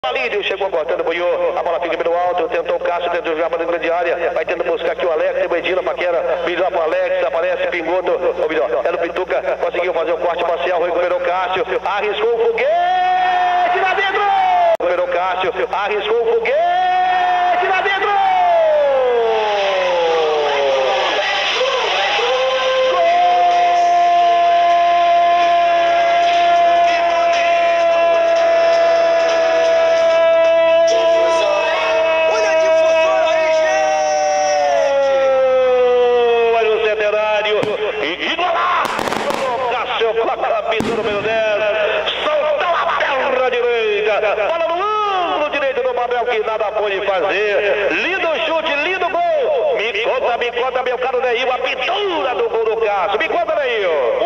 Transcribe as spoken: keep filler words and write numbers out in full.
Alírio chegou cortando, boiou, a bola fica pelo alto, tentou o Cássio, tentou jogar para dentro de área, vai tentando buscar aqui o Alex, tem o Edina, paquera, melhor para o Alex, aparece, Pingoto, ou melhor, era o Pituca, conseguiu fazer o corte parcial, recuperou o Cássio, arriscou o foguete lá dentro! Recuperou o Cássio, arriscou o foguete lá dentro! Número dez, soltou a perna direita, bola no ângulo direito do Mabel, que nada pôde fazer. Lindo chute, lindo gol. Me conta, me conta, meu caro Neil, a pintura do gol do Cássio. Me conta, Neil.